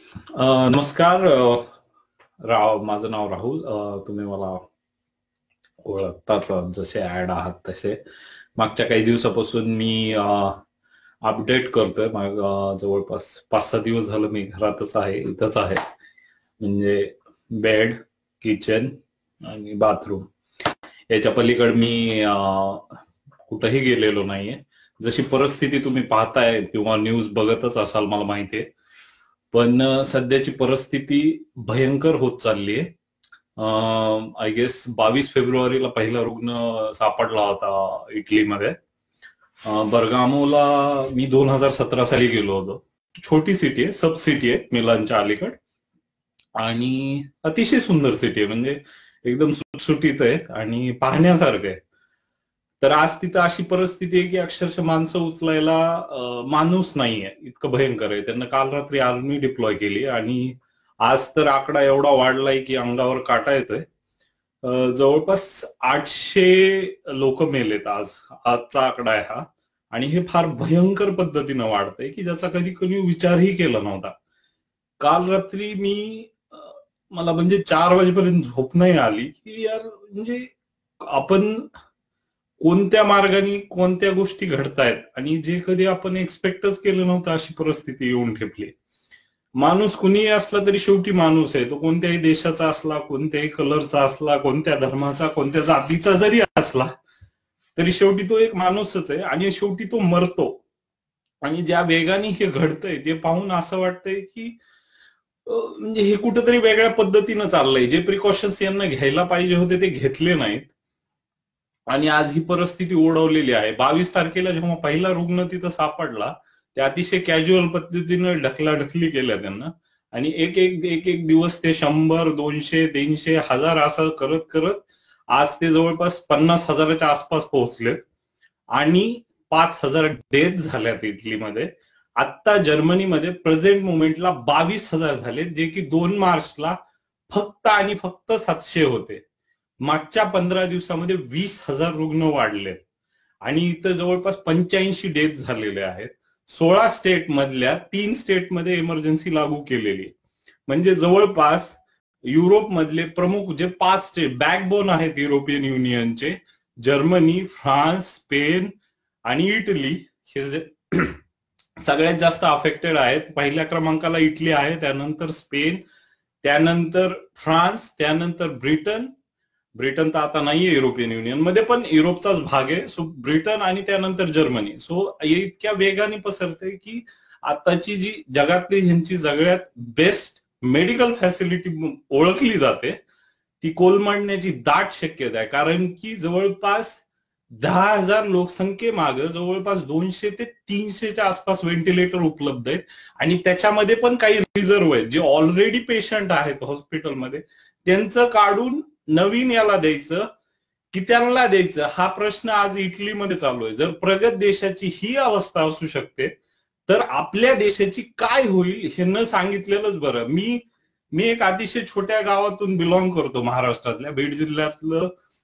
नमस्कार. माझं नाव राहुल. तुम्ही मला ओळखताच जसे ऍड आहात तसे. मागच्या काही दिवसापासून मी अपडेट करतोय. जवळपास 5-6 दिवस झालं मी घरातच आहे, इथंच आहे. म्हणजे बेड, किचन आणि बाथरूम याच्या पलीकडे मी कुठंही गेलेलो नाहीये. जशी परिस्थिती तुम्ही पाहताय किंवा न्यूज बघतच असाल मला माहितीये, पण सध्याची परिस्थिती भयंकर होत चालली आहे. आय गेस 22 फेब्रुवारीला पहिला रुग्ण सापडला होता इटलीमध्ये. बर्गामोला मी 2017 साली गेलो होतो. छोटी सिटी आहे, सब सिटी आहे मिलानच्या अलीकड, आणि अतिशय सुंदर सिटी आहे. म्हणजे एकदम सुटसुटीत आहे आणि पाहण्यासारखं आहे. तर आज तिथं अशी परिस्थिती आहे की अक्षरशः माणसं उचलायला माणूस नाहीये, इतकं भयंकर आहे. त्यांना काल रात्री आर्मी डिप्लॉय केली आणि आज तर आकडा एवढा वाढलाय की अंगावर काटा येतोय. जवळपास 800 लोक मेलेत आजचा आकडा आहे हा. आणि हे फार भयंकर पद्धतीनं वाढतंय की ज्याचा कधी कोणी विचारही केला नव्हता. काल रात्री मला म्हणजे 4 वाजेपर्यंत झोप नाही आली की यार, म्हणजे आपण कोणत्या मार्गाने कोणत्या गोष्टी घडतायत आणि जे कधी आपण एक्सपेक्टच केलं नव्हतं अशी परिस्थिती येऊन ठेपली. माणूस कुणीही असला तरी शेवटी माणूस आहे. तो कोणत्याही देशाचा असला, कोणत्याही कलरचा असला, कोणत्या धर्माचा, कोणत्या जातीचा जरी असला तरी शेवटी तो एक माणूसच आहे आणि शेवटी तो मरतो. आणि ज्या वेगाने हे घडतंय ते पाहून असं वाटतंय की म्हणजे हे कुठंतरी वेगळ्या पद्धतीनं चाललंय. जे प्रिकॉशन्स यांना घ्यायला पाहिजे होते ते घेतले नाहीत आणि आज ही परिस्थिती ओढवलेली आहे. 22 तारखेला जेव्हा पहिला रुग्ण तिथं सापडला, ते अतिशय कॅज्युअल पद्धतीनं ढकलाढकली केल्या त्यांना आणि एक एक एक एक दिवस ते 100, 200, 300, 1000 असं करत करत आज ते जवळपास 50,000च्या आसपास पोहोचलेत आणि 5,000 डेथ झाल्यात इटलीमध्ये. आता जर्मनीमध्ये प्रेझेंट मुमेंटला 22,000 झालेत, जे की 2 मार्चला फक्त आणि फक्त 700 होते. मागच्या 15 दिवसामध्ये 20,000 रुग्ण वाढले आणि इथं जवळपास 85 डेथ झालेले आहेत. 16 स्टेट मधल्या 3 स्टेटमध्ये इमर्जन्सी लागू केलेली. म्हणजे जवळपास युरोप मधले प्रमुख जे 5 स्टेट बॅकबोन आहेत युरोपियन युनियनचे, जर्मनी, फ्रान्स, स्पेन आणि इटली, हे सगळ्यात जास्त अफेक्टेड आहेत. पहिल्या क्रमांकाला इटली आहे, त्यानंतर स्पेन, त्यानंतर फ्रान्स, त्यानंतर ब्रिटन तर आता नाहीये युरोपियन युनियन मध्ये, पण युरोपचाच भाग आहे. सो ब्रिटन आणि त्यानंतर जर्मनी. सो इतक्या वेगाने पसरते की आताची जी जगातली ह्यांची सगळ्यात बेस्ट मेडिकल फॅसिलिटी ओळखली जाते ती कोलमडण्याची दाट शक्यता आहे. कारण की जवळपास 10,000 लोकसंख्येमागे जवळपास 200 ते 300च्या आसपास व्हेंटिलेटर उपलब्ध आहेत आणि त्याच्यामध्ये पण काही रिझर्व्ह आहेत. जे ऑलरेडी पेशंट आहेत हॉस्पिटलमध्ये त्यांचं काढून नवीन याला द्यायचं की त्यांना द्यायचं, हा प्रश्न आज इटलीमध्ये चालू आहे. जर प्रगत देशाची ही अवस्था असू शकते तर आपल्या देशाची काय होईल हे न सांगितलेलंच बरं. मी एक अतिशय छोट्या गावातून बिलॉंग करतो, महाराष्ट्रातल्या बीड जिल्ह्यातलं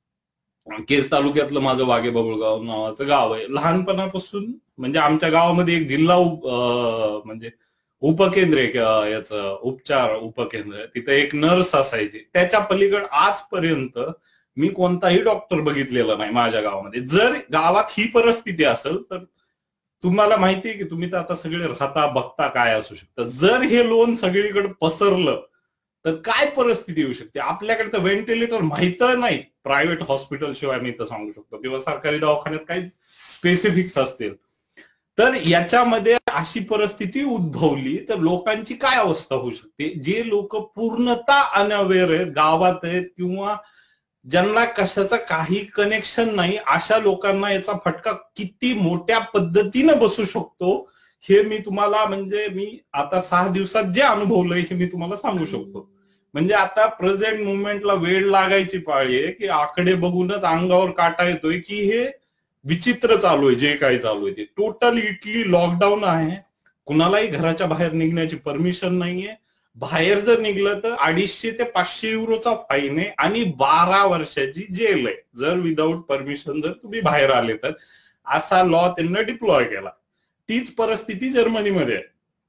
केज तालुक्यातलं माझं वाघेबबुळगाव नावाचं गाव आहे. लहानपणापासून म्हणजे आमच्या गावामध्ये एक जिल्हा म्हणजे उपकेंद्र आहे, याचं उपचार उपकेंद्र. तिथे एक नर्स असायची. त्याच्या पलीकडे आजपर्यंत मी कोणताही डॉक्टर बघितलेला नाही माझ्या गावामध्ये. जर गावात ही परिस्थिती असेल तर तुम्हाला माहितीये की तुम्ही तर आता सगळे राहता बघता काय असू शकतं. जर हे लोन सगळीकडे पसरलं तर काय परिस्थिती येऊ शकते. आपल्याकडे तर व्हेंटिलेटर माहित नाही प्रायव्हेट हॉस्पिटल शिवाय, मी तर सांगू शकतो, किंवा सरकारी दवाखान्यात काही स्पेसिफिक्स असतील. तर याच्यामध्ये अशी परिस्थिती उद्भवली तर लोकांची काय अवस्था होऊ शकते. जे लोक पूर्णतः अनअवेअर आहेत, गावात आहेत, किंवा ज्यांना कशाचं काही कनेक्शन नाही, अशा लोकांना याचा फटका किती मोठ्या पद्धतीनं बसू शकतो हे मी तुम्हाला, म्हणजे मी आता 6 दिवसात जे अनुभवलंय हे मी तुम्हाला सांगू शकतो. म्हणजे आता प्रेझेंट मुवमेंटला वेळ लागायची पाळी आहे की आकडे बघूनच अंगावर काटा येतोय की हे विचित्र चालू आहे. जे काही चालू आहे ते टोटल इटली लॉकडाऊन आहे. कुणालाही घराच्या बाहेर निघण्याची परमिशन नाहीये. बाहेर जर निघलं तर 250 ते 500 युरोचा फाईन आहे आणि 12 वर्षाची जेल आहे जर विदाऊट परमिशन जर तुम्ही बाहेर आले तर. असा लॉ त्यांना डिप्लॉय केला. तीच परिस्थिती जर्मनीमध्ये आहे.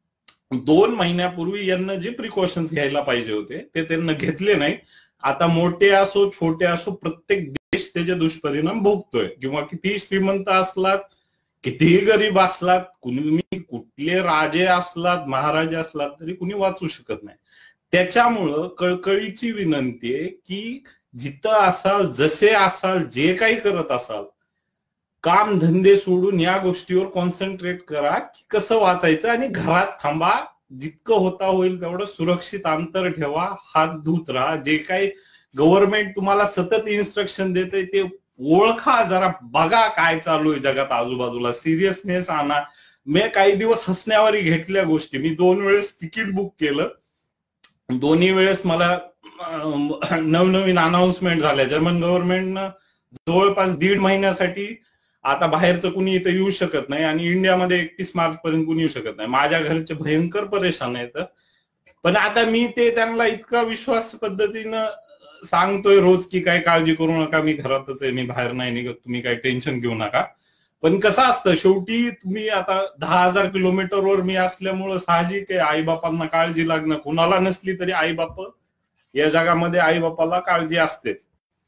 2 महिन्यापूर्वी यांना जे प्रिकॉशन्स घ्यायला पाहिजे होते ते त्यांना घेतले नाही. आता मोठे असो छोटे असो प्रत्येक देश त्याचे दुष्परिणाम भोगतोय. किंवा कितीही श्रीमंत असलात, कितीही गरीब असलात, कुणी कुठले राजे असलात, महाराजे असलात, तरी कुणी वाचू शकत नाही. त्याच्यामुळं कळकळीची विनंती आहे की जिथं असाल, जसे असाल, जे काही करत असाल, काम धंदे सोडून या गोष्टीवर कॉन्सन्ट्रेट करा की कसं वाचायचं, आणि घरात थांबा. जितकं होता होईल तेवढं सुरक्षित अंतर ठेवा, हात धुत राहा. जे काही गव्हर्नमेंट तुम्हाला सतत इन्स्ट्रक्शन देते ते ओळखा, जरा बघा काय चालू आहे जगात आजूबाजूला, सिरियसनेस आणा. मी काही दिवस हसण्यावारी घेतल्या गोष्टी. मी 2 वेळेस तिकीट बुक केलं, दोन्ही वेळेस मला नवनवीन अनाउन्समेंट झाल्या. जर्मन गव्हर्नमेंटनं जवळपास 1.5 महिन्यासाठी आता बाहेरचं कुणी इथं येऊ शकत नाही, आणि इंडियामध्ये 31 मार्च पर्यंत कुणी येऊ शकत नाही. माझ्या घरचे भयंकर परेशान आहेत. पण आता मी ते त्यांना इतका विश्वास पद्धतीनं सांगतोय रोज की काय काळजी करू नका, मी घरातच आहे, मी बाहेर नाही निघत, तुम्ही काही टेन्शन घेऊ नका. पण कसं असतं, शेवटी तुम्ही आता 10,000 किलोमीटरवर मी असल्यामुळं साहजिक आहे आईबापांना काळजी लागणं. कुणाला नसली तरी आईबाप या जगामध्ये आईबापाला काळजी असतेच.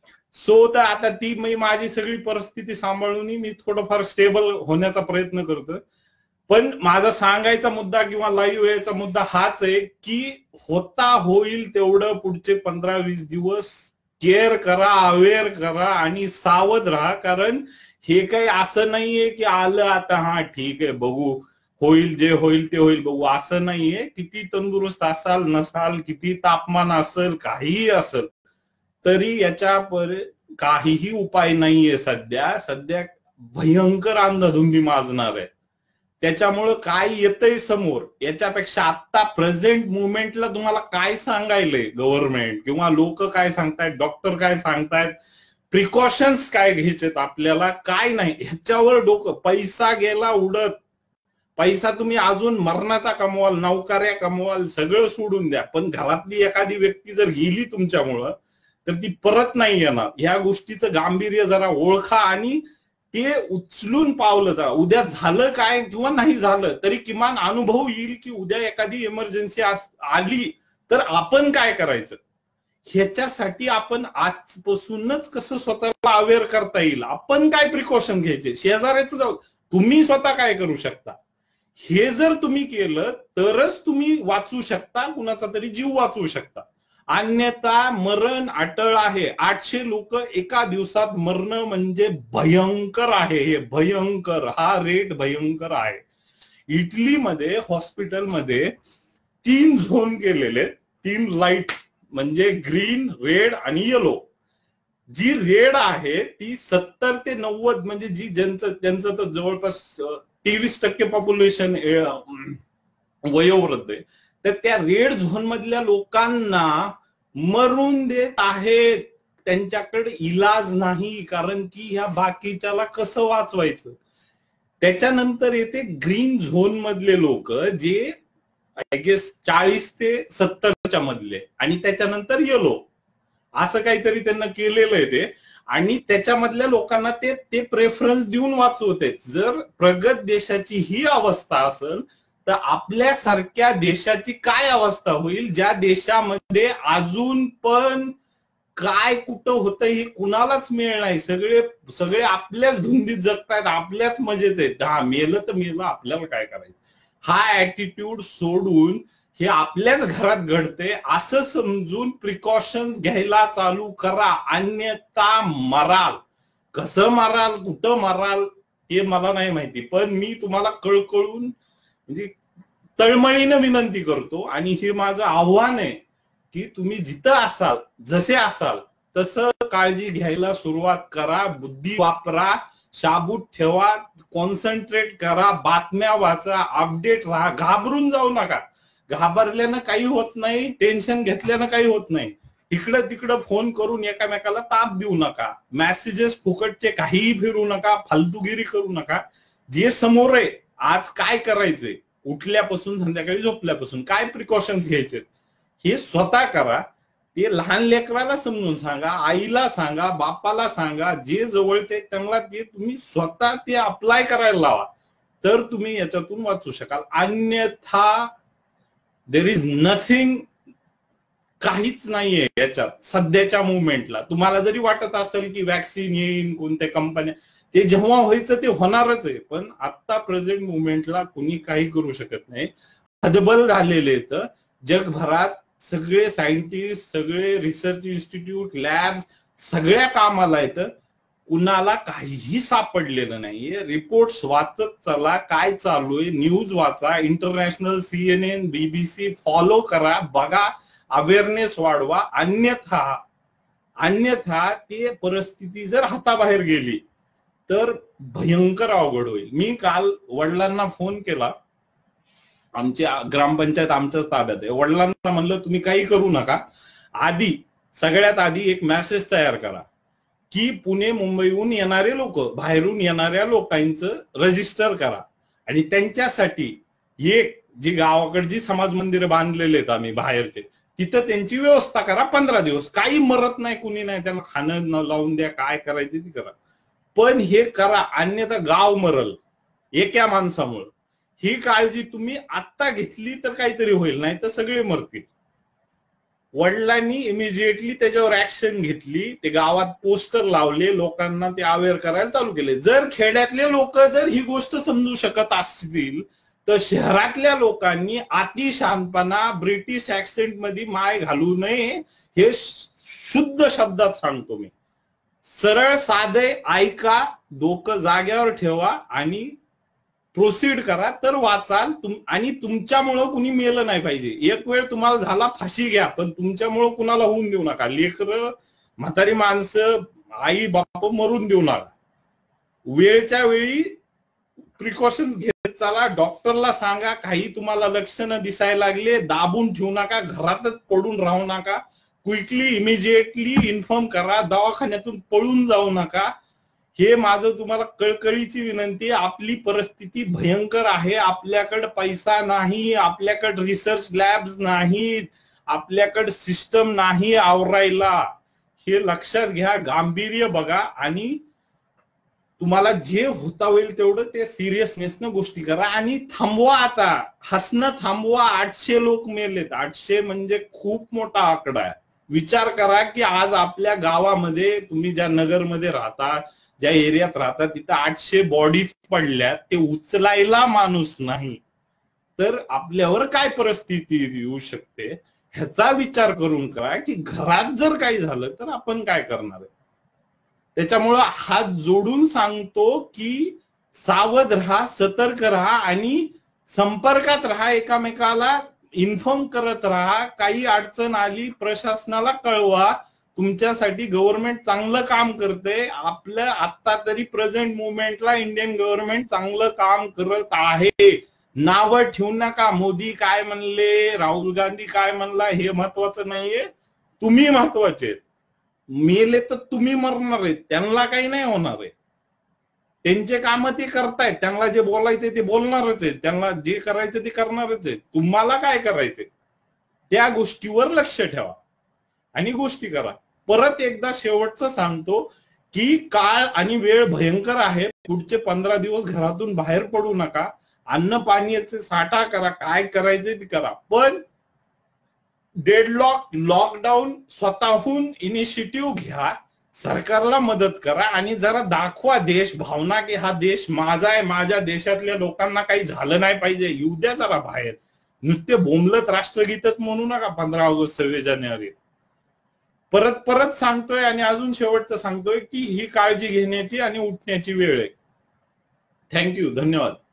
सो तर आता ती मी माझी सगळी परिस्थिती सांभाळून मी थोडंफार स्टेबल होण्याचा प्रयत्न करतोय. पण माझा सांगायचा मुद्दा किंवा लाईव्ह यायचा मुद्दा हाच आहे की होता होईल तेवढं पुढचे 15-20 दिवस केअर करा, अवेअर करा आणि सावध राहा. कारण हे काही असं नाहीये की आलं आता हा ठीक आहे बघू, होईल जे होईल ते होईल बघू, असं नाहीये. किती तंदुरुस्त असाल नसाल, किती तापमान असेल, काहीही असेल, तरी याच्यावर काहीही उपाय नाहीये. सध्या भयंकर अंधाधुंदी माजणार आहे. त्याच्यामुळं काय येतंय समोर याच्यापेक्षा आता प्रेझेंट मुवमेंटला तुम्हाला काय सांगायलंय गव्हर्नमेंट किंवा लोक काय सांगतायत, डॉक्टर काय सांगतायत, प्रिकॉशन्स काय घ्यायचेत आपल्याला, काय नाही ह्याच्यावर डोकं. पैसा गेला उडत, पैसा तुम्ही अजून मरणाचा कमवाल, नौकऱ्या कमवाल, सगळं सोडून द्या, पण घरातली एखादी व्यक्ती जर गेली तुमच्यामुळं तर ती परत नाही येणार. या गोष्टीचं गांभीर्य जरा ओळखा आणि ते उचलून पावलं जा. उद्या झालं काय किंवा नाही झालं तरी किमान अनुभव येईल की उद्या एखादी इमर्जन्सी आली तर आपण काय करायचं. ह्याच्यासाठी आपण आजपासूनच कसं स्वतःला अवेअर करता येईल, आपण काय प्रिकॉशन घ्यायचे, शेजाऱ्याचं जाऊ, तुम्ही स्वतः काय करू शकता, हे जर तुम्ही केलं तरच तुम्ही वाचू शकता, कुणाचा तरी जीव वाचवू शकता. अन्यथा मरण अटळ आहे. 800 लोक एका दिवसात मरणं म्हणजे भयंकर आहे. हे भयंकर, हा रेट भयंकर आहे. इटलीमध्ये हॉस्पिटलमध्ये 3 झोन केलेले, 3 लाईट म्हणजे ग्रीन, रेड आणि येलो. जी रेड आहे ती 70 ते 90 म्हणजे जी त्यांचं तर जवळपास 23% पॉप्युलेशन वयोवृद्ध आहे, तर त्या रेड झोन मधल्या लोकांना मरून देत आहेत. त्यांच्याकडे इलाज नाही, कारण की ह्या बाकीच्याला कसं वाचवायचं. त्याच्यानंतर येते ग्रीन झोन मधले लोक, जे आय गेस 40 ते 70च्या मधले, आणि त्याच्यानंतर येलो, असं काहीतरी त्यांना केलेलं आहे ते. आणि त्याच्यामधल्या लोकांना ते प्रेफरन्स देऊन वाचवते. जर प्रगत देशाची ही अवस्था असेल तर आपल्यासारख्या देशाची काय अवस्था होईल, ज्या देशामध्ये अजून पण काय कुठं होतं हे कुणालाच मिळ नाही. सगळे आपल्याच धुंदीत जगतायत, आपल्याच मजेत आहेत. हा मेलं तर मेलं, आपल्याला काय करायचं. हा ऍटिट्यूड सोडून हे आपल्याच घरात घडते असं समजून प्रिकॉशन्स घ्यायला चालू करा, अन्यथा मराल. कसं मराल, कुठं मराल हे मला नाही माहिती, पण मी तुम्हाला कळकळून म्हणजे तळमळीनं विनंती करतो. आणि हे माझं आव्हान आहे की तुम्ही जिथं असाल, जसे असाल तसं काळजी घ्यायला सुरुवात करा. बुद्धी वापरा, शाबूत ठेवा, कॉन्सन्ट्रेट करा, बातम्या वाचा, अपडेट राहा. घाबरून जाऊ नका. घाबरल्यानं काही होत नाही, टेन्शन घेतल्यानं काही होत नाही. इकडं तिकडं फोन करून एकामेकाला ताप देऊ नका, मेसेजेस फुकटचे काहीही फिरू नका, फालतूगिरी करू नका. जे समोर आहे, आज काय करायचंय, उठल्यापासून संध्याकाळी झोपल्यापासून काय प्रिकॉशन्स घ्यायचे हे स्वतः करा. ते लहान लेकराला समजून सांगा, आईला सांगा, बापाला सांगा, जे जवळचे त्यांना ते तुम्ही स्वतः ते अप्लाय करायला लावा, तर तुम्ही याच्यातून वाचू शकाल. अन्यथा देर इज नथिंग, काहीच नाहीये याच्यात सध्याच्या मुवमेंटला. तुम्हाला जरी वाटत असेल की वॅक्सिन येईल, कोणत्या कंपन्या, ते जेव्हा व्हायचं ते होणारच आहे, पण आता प्रेझेंट मुवमेंटला कुणी काही करू शकत नाही. हतबल झालेले तर जगभरात सगळे सायंटिस्ट, सगळे रिसर्च इन्स्टिट्यूट, लॅब्स सगळ्या कामाला येतं, कुणाला काहीही सापडलेलं नाहीये. रिपोर्ट्स वाचत चला, काय चालू आहे न्यूज वाचा, इंटरनॅशनल CNN, BBC फॉलो करा, बघा, अवेअरनेस वाढवा. अन्यथा ते परिस्थिती जर हाताबाहेर गेली तर भयंकर अवघड होईल. मी काल वडिलांना फोन केला, आमची ग्रामपंचायत आमच्याच ताब्यात आहे. वडिलांना म्हणलं तुम्ही काही करू नका, सगळ्यात आधी एक मेसेज तयार करा की पुणे मुंबईहून येणारे लोक, बाहेरून येणाऱ्या लोकांचं रजिस्टर करा, आणि त्यांच्यासाठी एक जी गावाकडे जी समाज मंदिरं बांधलेले आहेत आम्ही बाहेरचे, तिथं त्यांची व्यवस्था करा 15 दिवस. काही मरत नाही, कुणी नाही, त्यांना खाणं लावून द्या, काय करायचं ते करा, पण हे करा, अन्यथा गाव मरल एका माणसामुळे. ही काळजी तुम्ही आत्ता घेतली तर काहीतरी होईल, नाही तर सगळे मरतील. वडिलांनी इमिजिएटली त्याच्यावर ऍक्शन घेतली, ते गावात पोस्टर लावले, लोकांना ते अवेअर करायला चालू केले. जर खेड्यातले लोक जर ही गोष्ट समजू शकत असतील तर शहरातल्या लोकांनी अतिशहाणपणा, ब्रिटिश ऍक्सेंट मध्ये माय घालू नये. हे शुद्ध शब्दात सांगतो मी. सरळ साधे ऐका, डोकं जाग्यावर ठेवा आणि प्रोसीड करा, तर वाचाल. आणि तुमच्यामुळं कुणी मेलं नाही पाहिजे. एक वेळ तुम्हाला झाला, फाशी घ्या, पण तुमच्यामुळं कुणाला होऊन देऊ नका. लेकरं, म्हातारी माणसं, आई बाप मरून देऊ नका. वेळच्या वेळी प्रिकॉशन्स घेत चला. डॉक्टरला सांगा, काही तुम्हाला लक्षणं दिसायला लागले, दाबून ठेवू नका, घरातच पडून राहू नका. क्विकली, इमिजिएटली इन्फॉर्म करा. दवाखान्यातून पळून जाऊ नका. हे माझं तुम्हाला कळकळीची विनंती. आपली परिस्थिती भयंकर आहे. आपल्याकडे पैसा नाही, आपल्याकडे रिसर्च लॅब्स नाहीत, आपल्याकडे सिस्टम नाही आवरायला. हे लक्षात घ्या, गांभीर्य बघा, आणि तुम्हाला जे होता होईल तेवढं ते सिरियसनेसनं गोष्टी करा. आणि थांबवा, आता हसणं थांबवा. 800 लोक मेलेत. 800 म्हणजे खूप मोठा आकडा आहे. विचार करा की आज आपल्या गावामध्ये, तुम्ही ज्या नगरमध्ये राहता, ज्या एरियात राहतात, तिथं 800 बॉडीज पडल्यात. ते उचलायला माणूस नाही तर आपल्यावर काय परिस्थिती येऊ शकते ह्याचा विचार करून करा की घरात जर काही झालं तर आपण काय करणार आहे. त्याच्यामुळं हात जोडून सांगतो की सावध राहा, सतर्क राहा आणि संपर्कात राहा, एकामेकाला इन्फॉर्म करत राहा. काही अडचण आली प्रशासनाला कळवा. तुमच्यासाठी गव्हर्नमेंट चांगलं काम करते. आपलं आता तरी प्रेझेंट मुवमेंटला इंडियन गव्हर्नमेंट चांगलं काम करत आहे. नावं ठेवू नका. मोदी काय म्हणले, राहुल गांधी काय म्हणला, हे महत्वाचं नाहीये. तुम्ही महत्वाचे. मेले तर तुम्ही मरणार आहेत, त्यांना काही नाही होणार आहे. त्यांचे काम ते करतायत, त्यांना जे बोलायचे ते बोलणारच आहेत, त्यांना जे करायचं ते करणारच आहेत. तुम्हाला काय करायचंय त्या गोष्टीवर लक्ष ठेवा आणि गोष्टी करा. परत एकदा शेवटचं सांगतो की काळ आणि वेळ भयंकर आहे. पुढचे 15 दिवस घरातून बाहेर पडू नका. अन्न पाण्याचे साठा करा, काय करायचे ते करा, पण डेडलॉक, लॉकडाऊन स्वतःहून इनिशिएटिव्ह घ्या. सरकारला मदत करा आणि जरा दाखवा देश भावना की हा देश माझा आहे, माझ्या देशातल्या लोकांना काही झालं नाही पाहिजे. येऊ द्या जरा बाहेर. नुसते बोंबलत राष्ट्रगीतच म्हणू नका 15 ऑगस्ट 26 जानेवारी. परत सांगतोय आणि अजून शेवटचं सांगतोय की ही काळजी घेण्याची आणि उठण्याची वेळ आहे. थँक्यू, धन्यवाद.